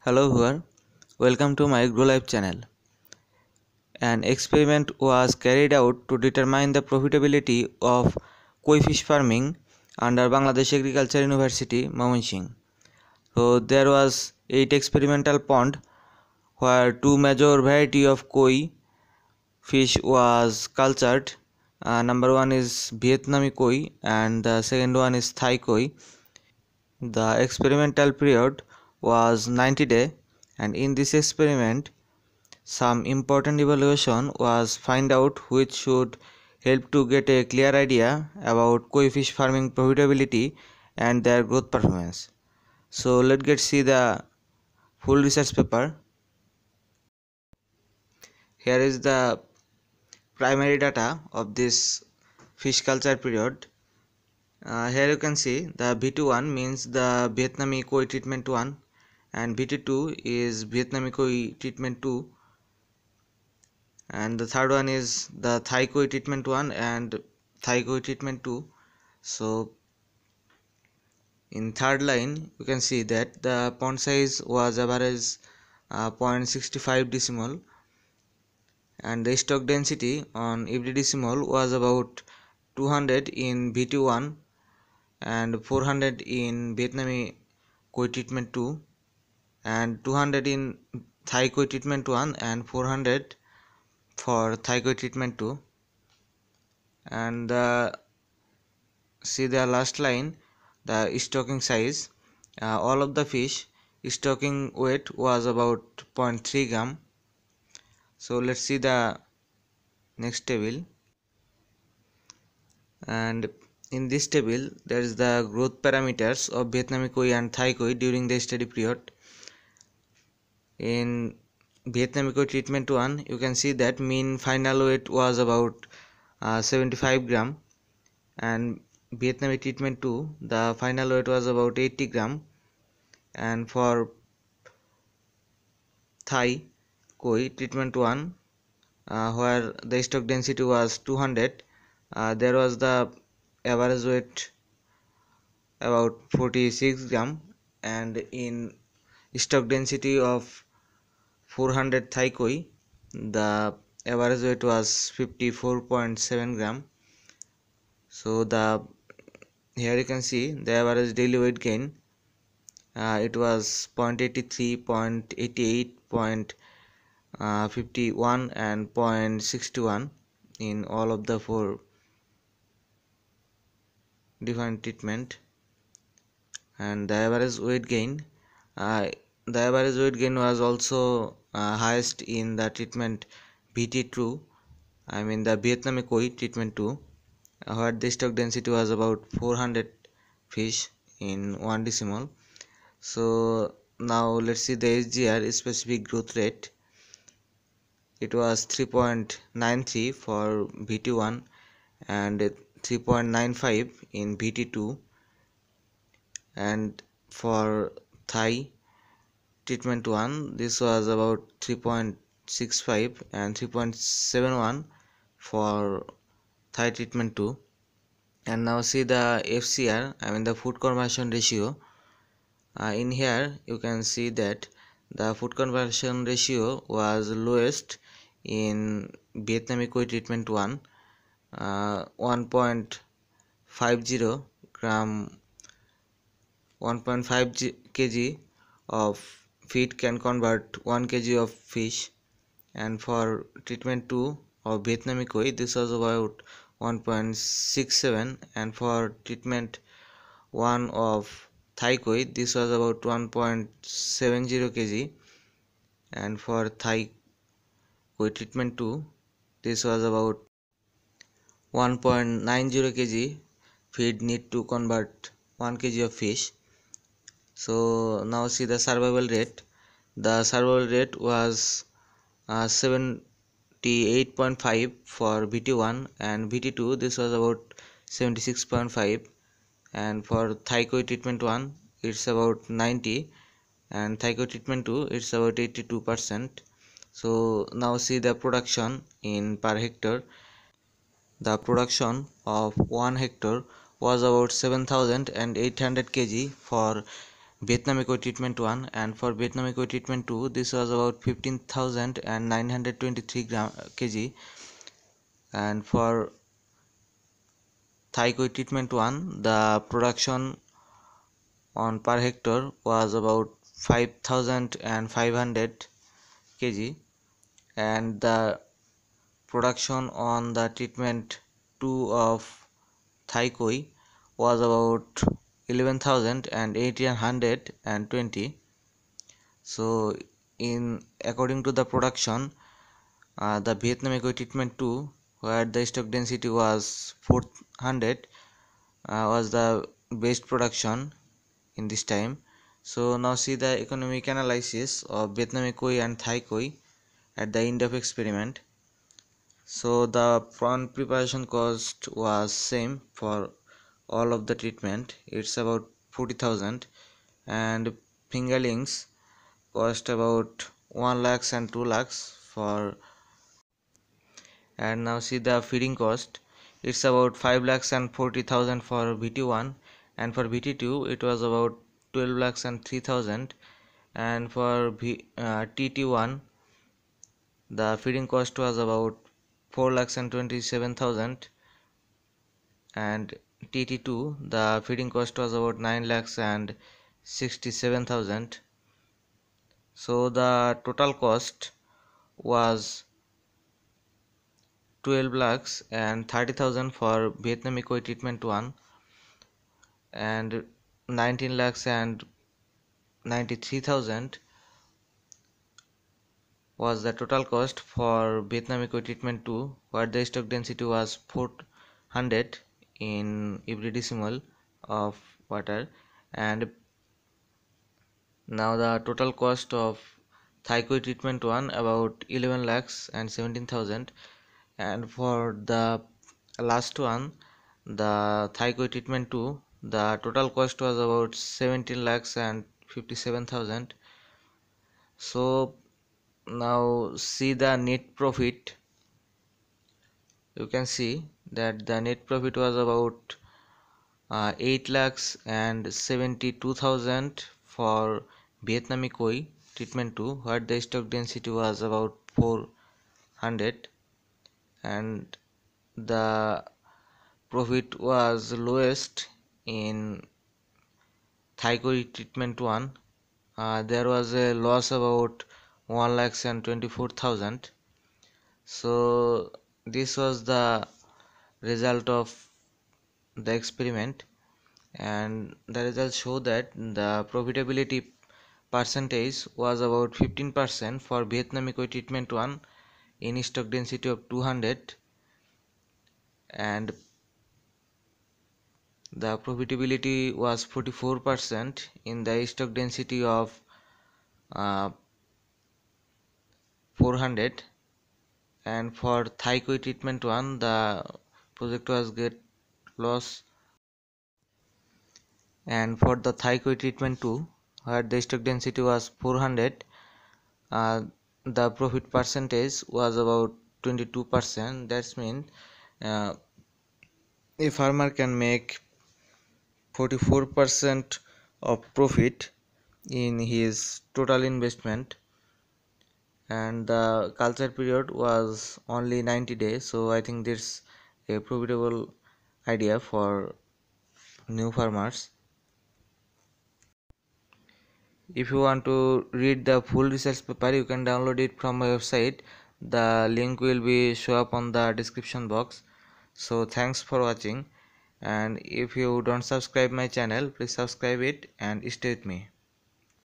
Hello everyone, welcome to my Grow Life channel. An experiment was carried out to determine the profitability of koi fish farming under Bangladesh Agriculture University, Mymensingh. So there was 8 experimental pond where two major variety of koi fish was cultured. Number one is Vietnamese koi and the second one is Thai koi. The experimental period was 90 days, and in this experiment some important evaluation was find out which should help to get a clear idea about koi fish farming profitability and their growth performance. So let's get see the full research paper. Here is the primary data of this fish culture period. Here you can see the B21 means the Vietnamese koi treatment 1 and BT2 is Vietnamese koi treatment 2, and the third one is the Thai koi treatment 1 and Thai koi treatment 2. So in third line you can see that the pond size was average 0.65 decimal, and the stock density on every decimal was about 200 in BT1 and 400 in Vietnamese koi treatment 2 and 200 in Thai koi treatment 1 and 400 for Thai koi treatment 2. And see the last line, the stocking size, all of the fish stocking weight was about 0.3 gram. So let's see the next table, and in this table there is the growth parameters of Vietnamese koi and Thai koi during the study period. In Vietnamese koi treatment 1 you can see that mean final weight was about 75 gram, and Vietnamese treatment 2 the final weight was about 80 gram, and for Thai koi treatment 1 where the stock density was 200, there was the average weight about 46 gram, and in stock density of 400 Thai koi the average weight was 54.7 gram. So the here you can see the average daily weight gain, it was 0.83, 0.88, 0.51 and 0.61 in all of the four different treatment. And the average weight gain, was also highest in the treatment BT2, I mean the Vietnamese koi treatment 2, where the stock density was about 400 fish in 1 decimal. So now let's see the SGR, specific growth rate. It was 3.93 for BT1 and 3.95 in BT2, and for Thai treatment 1 this was about 3.65 and 3.71 for Thai treatment 2. And now see the FCR, I mean the food conversion ratio. In here you can see that the food conversion ratio was lowest in Vietnamese koi treatment 1, 1.50 gram 1.5 kg of feed can convert 1 kg of fish, and for treatment 2 of Vietnamese koi this was about 1.67, and for treatment 1 of Thai koi this was about 1.70 kg, and for Thai koi treatment 2 this was about 1.90 kg feed need to convert 1 kg of fish. So now see the survival rate. The survival rate was 78.5 for BT1 and BT2 this was about 76.5, and for Thai koi treatment 1 it's about 90, and Thai koi treatment 2 it's about 82%. So now see the production in per hectare. The production of 1 hectare was about 7,800 kg for Vietnam Eco Treatment 1, and for Vietnam Eco Treatment 2 this was about 15,923 kg, and for Thai Eco Treatment 1 the production on per hectare was about 5,500 kg, and the production on the treatment 2 of Thai Koi was about 11,820. So in according to the production, the Vietnam Eco Treatment 2, where the stock density was 400, was the best production in this time. So now see the economic analysis of Vietnamese koi and Thai koi at the end of experiment. So the prawn preparation cost was same for all of the treatment. It's about 40,000, and fingerlings cost about 1 lakhs and 2 lakhs for. And now see the feeding cost. It's about 5 lakhs and 40,000 for VT1, and for VT2 it was about 12 lakhs and 3,000, and for TT1 the feeding cost was about 4 lakhs and 27,000, and TT2 the feeding cost was about 9 lakhs and 67,000. So the total cost was 12 lakhs and 30,000 for Vietnam Eco Treatment 1, and 19 lakhs and 93,000 was the total cost for Vietnam Eco Treatment 2, where the stock density was 400 in every decimal of water. And now the total cost of Thyco Treatment 1 about 11 lakhs and 17,000, and for the last one, the Thyco Treatment 2, the total cost was about 17 lakhs and 57,000. So now see the net profit. You can see that the net profit was about 8 lakhs and 72,000 for Vietnamese koi treatment 2, where the stock density was about 400, and the profit was lowest in Thai koi treatment 1. There was a loss about 1 lakhs and 24,000. So this was the result of the experiment, and the results show that the profitability percentage was about 15% for Vietnam Eco Treatment 1 in stock density of 200, and the profitability was 44% in the stock density of uh, 400, and for Thai Koi Treatment 1 the project was get loss. And for the Thai koi treatment 2, where the stock density was 400, the profit percentage was about 22%. That means uh, a farmer can make 44% of profit in his total investment, and the culture period was only 90 days. So I think this a profitable idea for new farmers. If you want to read the full research paper, you can download it from my website. The link will be show up on the description box. So thanks for watching, and if you don't subscribe my channel, please subscribe it and stay with me.